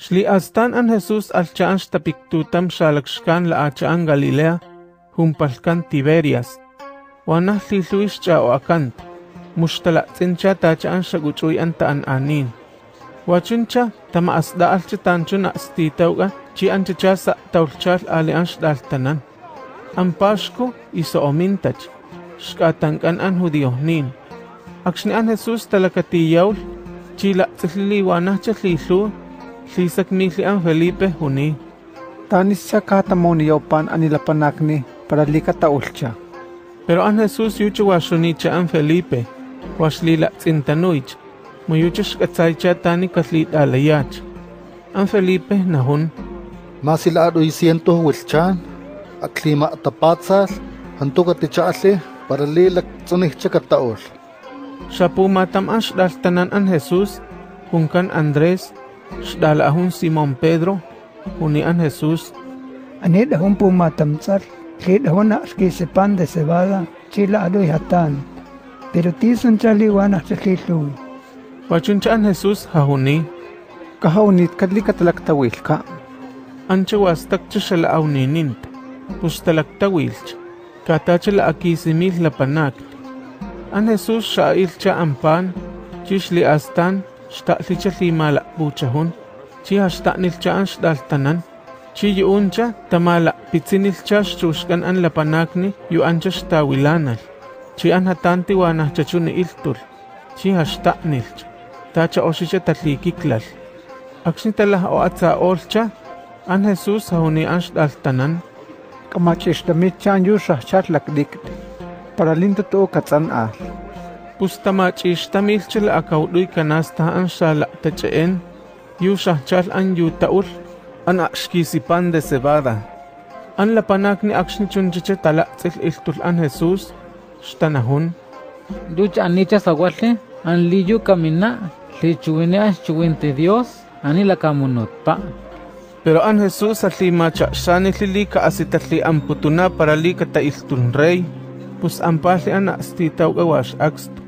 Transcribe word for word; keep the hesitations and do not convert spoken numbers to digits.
Xli astan an Jesús alchaan xtapiktutam xalakxkan la achaan Galilea, humpalkan Tiberias. Wanah liluis cha o akant, muxtalaktin cha tachaan xaguchuy an taan anin. Wachun cha tamaasda alchitanchun astitawga chi anchacha sa taulchal ali an xdaltanan. Ang Pasko iso omintach, xkatankan an Judiohnin. Akshni an Jesús talakatiyawl, chila tziliwanah cha lilu, lisak mili an Felipe huni. Tanis siya katamoniyaw anilapanakni para likataulcha. Pero an Jesús yucho washunicha an Felipe, washlila tzintanuich, muyucho xkatzaycha tani katlit alayach. An Felipe nahun. Masilado y ciento wilchan, aklima tapatzal, hantukatichali para lilak tzunihcha kataol. Shapu matam an xdaltanan an Jesús, kunkan Andrés, xdalahun Simón Pedro, huni an Jesús. Anid ahun pumatamtzal, kid ahun akisipan de cebada, chila adoy hatan, pero tison chaliwan aksikitluwi. Wachuncha an Jesús hahuni. Kahunit kadli katalaktawil ka. Ancha wastakcha shala awninint, pus talaktawilch, katacha la akisimil la panakt. An Jesús shailcha ampan, chishli astan, xta'licha limala buchahun, chi hashtanilcha an xdaltanan, chi yuuncha tamala pitsinilcha xchushkan an la panakni yu ancha xtawilanal, chi an hatanti wanahchachuni iltul, chi hashtanilcha, tacha oshicha tatlikiklal. Akshni talah o atsa olcha, an Jesús hahuni an xdaltanan. Kamachishtamichan yu shahchatlakdikt, para linto to katsan al. Pustamachishtamilcha la akawduy kanasta an xalaktachaen, yu shahchal an yu taul, an akshkisipan de cebada. An lapanakni akshni chunchicha talaktzil iltul an Jesús, xtanahun. Duch anicha sawatli, an liyu kamina, li chuwine an chuwinte Dios, ani la kamunot pa. Pero an Jesús atlimacha xani lili ka asitatli amputuna para li katailtun rey, pues ampali an astitaw gawash akstu.